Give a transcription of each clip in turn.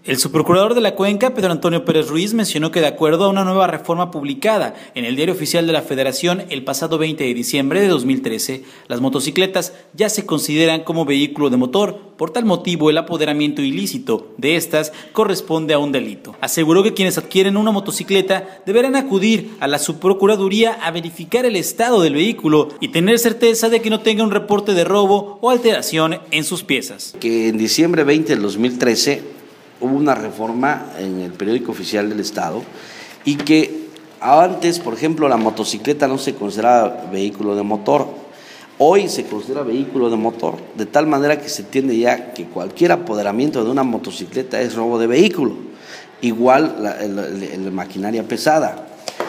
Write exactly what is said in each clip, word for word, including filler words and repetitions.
El subprocurador de la Cuenca, Pedro Antonio Pérez Ruiz, mencionó que de acuerdo a una nueva reforma publicada en el Diario Oficial de la Federación el pasado veinte de diciembre de dos mil trece, las motocicletas ya se consideran como vehículo de motor. Por tal motivo, el apoderamiento ilícito de estas corresponde a un delito. Aseguró que quienes adquieren una motocicleta deberán acudir a la subprocuraduría a verificar el estado del vehículo y tener certeza de que no tenga un reporte de robo o alteración en sus piezas. Que en diciembre veinte del dos mil trece hubo una reforma en el periódico oficial del Estado y que antes, por ejemplo, la motocicleta no se consideraba vehículo de motor. Hoy se considera vehículo de motor, de tal manera que se entiende ya que cualquier apoderamiento de una motocicleta es robo de vehículo, igual la, la, la maquinaria pesada.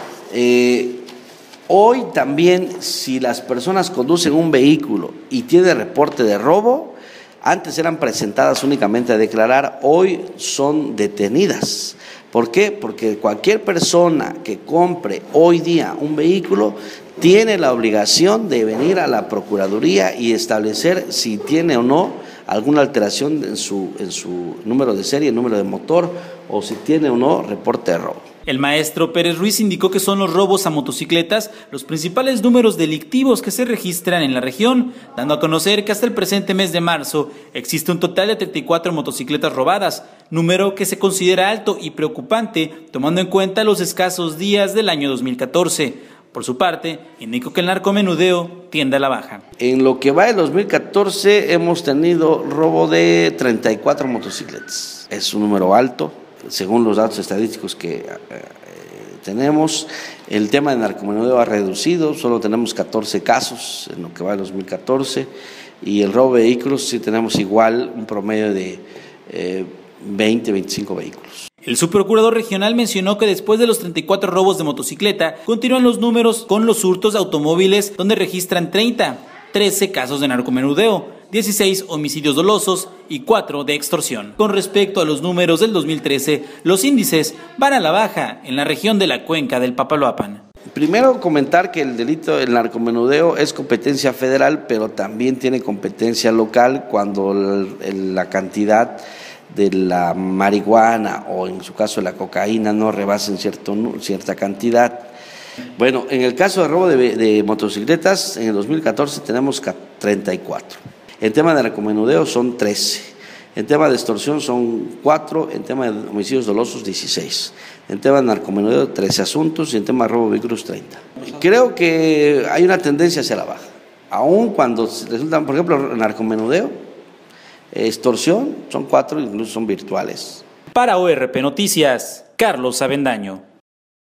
Eh, hoy también, si las personas conducen un vehículo y tiene reporte de robo, antes eran presentadas únicamente a declarar, hoy son detenidas. ¿Por qué? Porque cualquier persona que compre hoy día un vehículo tiene la obligación de venir a la Procuraduría y establecer si tiene o no alguna alteración en su, en su número de serie, número de motor, o si tiene o no reporte de robo. El maestro Pérez Ruiz indicó que son los robos a motocicletas los principales números delictivos que se registran en la región, dando a conocer que hasta el presente mes de marzo existe un total de treinta y cuatro motocicletas robadas, número que se considera alto y preocupante tomando en cuenta los escasos días del año dos mil catorce. Por su parte, indicó que el narcomenudeo tiende a la baja. En lo que va del dos mil catorce hemos tenido robo de treinta y cuatro motocicletas. Es un número alto, según los datos estadísticos que eh, tenemos. El tema de narcomenudeo ha reducido, solo tenemos catorce casos en lo que va del dos mil catorce, y el robo de vehículos sí tenemos igual un promedio de eh, veinte, veinticinco vehículos. El subprocurador regional mencionó que después de los treinta y cuatro robos de motocicleta, continúan los números con los hurtos de automóviles, donde registran treinta, trece casos de narcomenudeo, dieciséis homicidios dolosos y cuatro de extorsión. Con respecto a los números del dos mil trece, los índices van a la baja en la región de la Cuenca del Papaloapan. Primero, comentar que el delito del narcomenudeo es competencia federal, pero también tiene competencia local cuando el, la cantidad de la marihuana o en su caso la cocaína no rebasen cierto, cierta cantidad. Bueno, en el caso de robo de, de motocicletas, en el dos mil catorce tenemos treinta y cuatro. En tema de narcomenudeo son trece. En tema de extorsión son cuatro. En tema de homicidios dolosos, dieciséis. En tema de narcomenudeo, trece asuntos. Y en tema de robo de vehículos, treinta. Creo que hay una tendencia hacia la baja. Aún cuando resultan, por ejemplo, narcomenudeo, extorsión, son cuatro, incluso son virtuales. Para O R P Noticias, Carlos Avendaño.